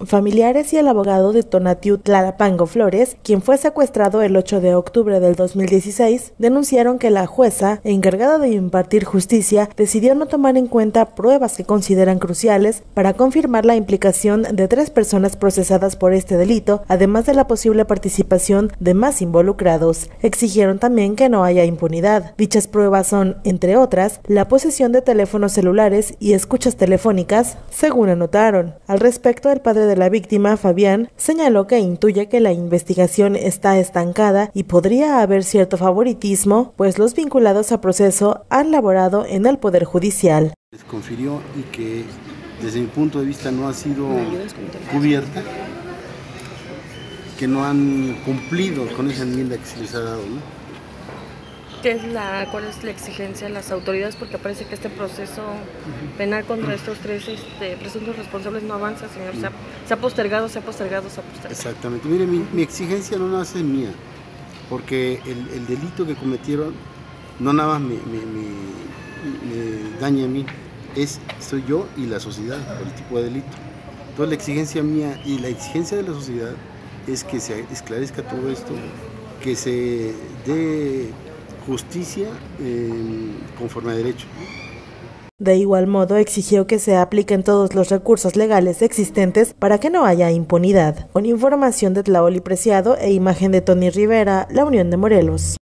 Familiares y el abogado de Tonatiuh Tlalpango Flores, quien fue secuestrado el 8 de octubre del 2016, denunciaron que la jueza, encargada de impartir justicia, decidió no tomar en cuenta pruebas que consideran cruciales para confirmar la implicación de 3 personas procesadas por este delito, además de la posible participación de más involucrados. Exigieron también que no haya impunidad. Dichas pruebas son, entre otras, la posesión de teléfonos celulares y escuchas telefónicas, según anotaron. Al respecto, el padre de la víctima, Fabián, señaló que intuye que la investigación está estancada y podría haber cierto favoritismo, pues los vinculados a proceso han laborado en el Poder Judicial. Les confirió y que desde mi punto de vista no ha sido cubierta, que no han cumplido con esa enmienda que se les ha dado, ¿no? ¿Cuál es la exigencia de las autoridades? Porque parece que este proceso penal contra estos 3 presuntos responsables no avanza, señor. Se ha postergado. Exactamente. Mire, mi exigencia no nace mía, porque el delito que cometieron no nada más me daña a mí, soy yo y la sociedad por el tipo de delito. Entonces la exigencia mía y la exigencia de la sociedad es que se esclarezca todo esto, que se dé justicia conforme a derecho. De igual modo, exigió que se apliquen todos los recursos legales existentes para que no haya impunidad. Con información de Tlaoli Preciado e imagen de Tony Rivera, La Unión de Morelos.